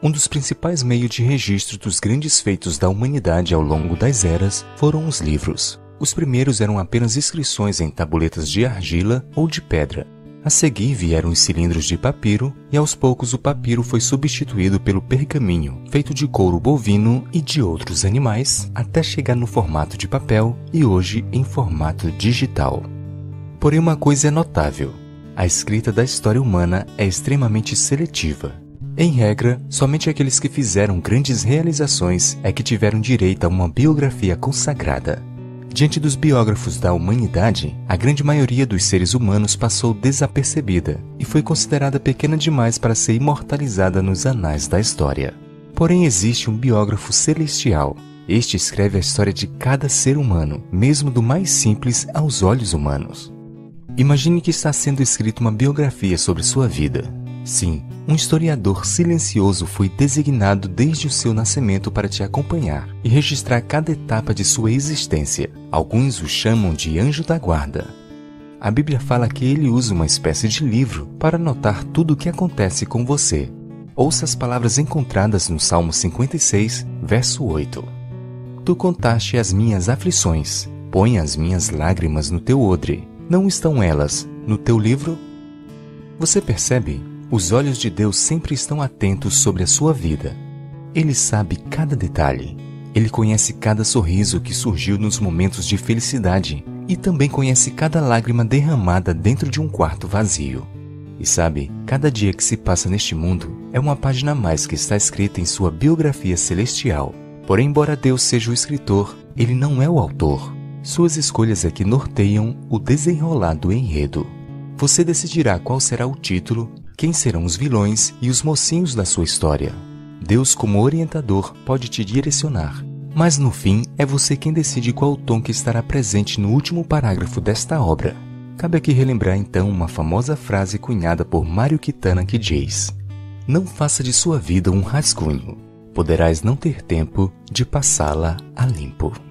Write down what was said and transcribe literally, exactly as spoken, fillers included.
Um dos principais meios de registro dos grandes feitos da humanidade ao longo das eras foram os livros. Os primeiros eram apenas inscrições em tabuletas de argila ou de pedra. A seguir vieram os cilindros de papiro e aos poucos o papiro foi substituído pelo pergaminho, feito de couro bovino e de outros animais, até chegar no formato de papel e hoje em formato digital. Porém, uma coisa é notável: a escrita da história humana é extremamente seletiva. Em regra, somente aqueles que fizeram grandes realizações é que tiveram direito a uma biografia consagrada. Diante dos biógrafos da humanidade, a grande maioria dos seres humanos passou desapercebida e foi considerada pequena demais para ser imortalizada nos anais da história. Porém, existe um biógrafo celestial. Este escreve a história de cada ser humano, mesmo do mais simples aos olhos humanos. Imagine que está sendo escrita uma biografia sobre sua vida. Sim, um historiador silencioso foi designado desde o seu nascimento para te acompanhar e registrar cada etapa de sua existência. Alguns o chamam de anjo da guarda. A Bíblia fala que ele usa uma espécie de livro para anotar tudo o que acontece com você. Ouça as palavras encontradas no Salmo cinquenta e seis, verso oito. Tu contaste as minhas aflições, põe as minhas lágrimas no teu odre. Não estão elas no teu livro? Você percebe? Os olhos de Deus sempre estão atentos sobre a sua vida. Ele sabe cada detalhe. Ele conhece cada sorriso que surgiu nos momentos de felicidade e também conhece cada lágrima derramada dentro de um quarto vazio. E sabe, cada dia que se passa neste mundo é uma página a mais que está escrita em sua biografia celestial. Porém, embora Deus seja o escritor, ele não é o autor. Suas escolhas é que norteiam o desenrolar do enredo. Você decidirá qual será o título, quem serão os vilões e os mocinhos da sua história. Deus, como orientador, pode te direcionar, mas no fim é você quem decide qual o tom que estará presente no último parágrafo desta obra. Cabe aqui relembrar então uma famosa frase cunhada por Mário Quintana que diz: não faça de sua vida um rascunho, poderás não ter tempo de passá-la a limpo.